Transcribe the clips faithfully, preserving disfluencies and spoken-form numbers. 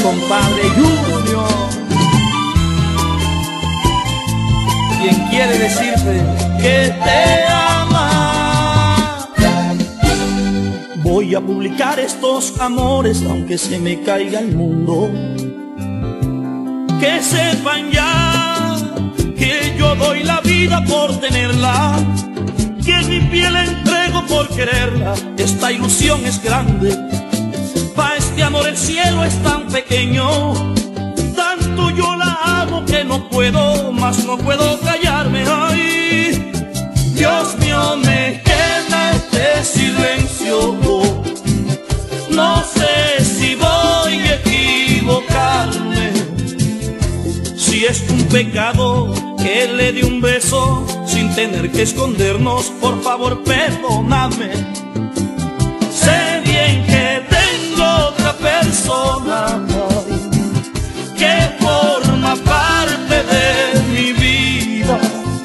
compadre Junior, quien quiere decirte que te ama. Voy a publicar estos amores aunque se me caiga el mundo. Que sepan ya que yo doy la vida por tenerla, que mi piel entrego por quererla. Esta ilusión es grande, pa' este amor el cielo es tan pequeño. Tanto yo la amo que no puedo, más no puedo callarme. Ay, Dios mío, me queda este silencio. No sé si voy a equivocarme, si es un pecado que le dé un beso sin tener que escondernos. Por favor, perdóname. Sé bien que tengo otra persona que forma parte de mi vida,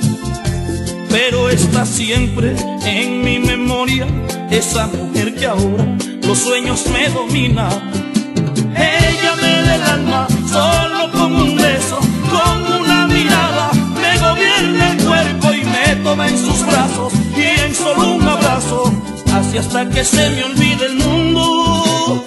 pero está siempre en mi memoria esa mujer que ahora los sueños me domina. Ella me da el alma solo con un beso, con una mirada, me gobierna el cuerpo y me toma en sus brazos, y en solo un abrazo así hasta que se me olvide el mundo.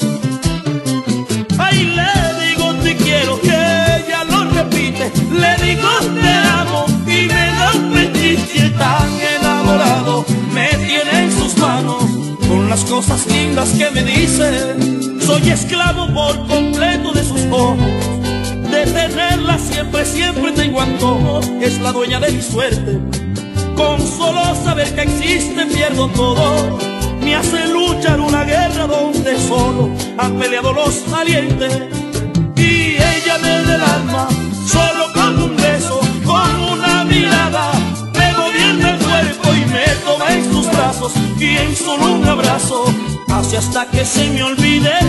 Ay, le digo te quiero, que ella lo repite, le digo te amo y me da un petiche. Tan enamorado me tiene en sus manos con las cosas lindas que me dice. Soy esclavo por completo de sus ojos, de tenerla siempre, siempre tengo antojos. Es la dueña de mi suerte, con solo saber que existe pierdo todo. Me hace luchar una guerra donde solo han peleado los valientes. Y ella me da el alma solo con un beso, con una mirada, me gobierna el cuerpo y me toma en sus brazos, y en solo un abrazo hace hasta que se me olvide el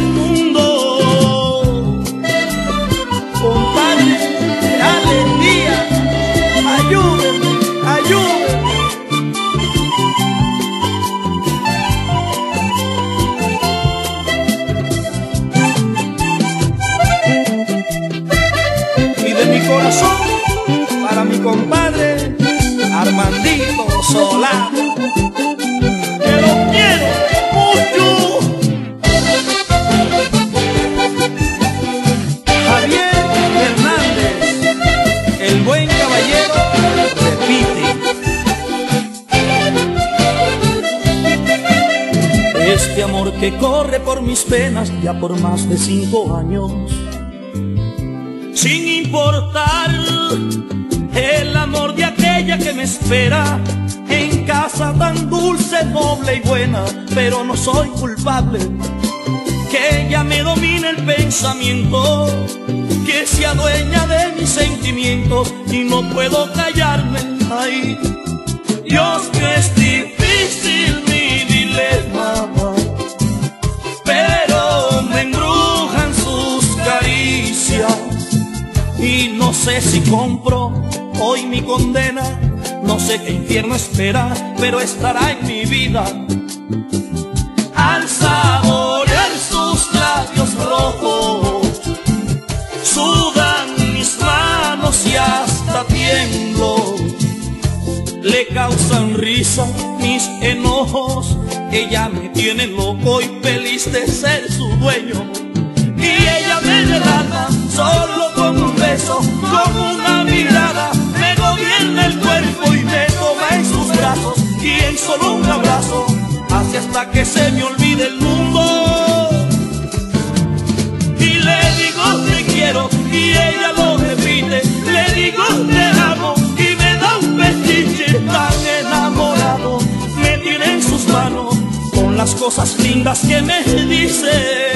mundo. Compadre, alegría, ayúdenme, ayúdenme. Y de mi corazón para mi compadre Armandito Solano, que lo quiero mucho. Javier Hernández, el buen caballero, repite. Este amor que corre por mis venas ya por más de cinco años, sin importar el amor de aquella que me espera en casa tan dulce, noble y buena. Pero no soy culpable que ella me domine el pensamiento, que se adueña de mis sentimientos y no puedo callarme. Ay, Dios, que es difícil mi dilema, pero me embrujan sus caricias. Y no sé si compro hoy mi condena, no sé qué infierno espera, pero estará en mi vida. Al saborear sus labios rojos, sudan mis manos y hasta tiemblo. Le causan risa mis enojos, ella me tiene loco y feliz de ser su dueño. Y ella me da el alma solo con un beso, con una mirada, me gobierna el cuerpo y me toma en sus brazos, y en solo un abrazo hace hasta que se me olvide el mundo. Y le digo te quiero y ella lo repite, le digo te amo y me da un petiche. Tan enamorado me tiene en sus manos con las cosas lindas que me dice.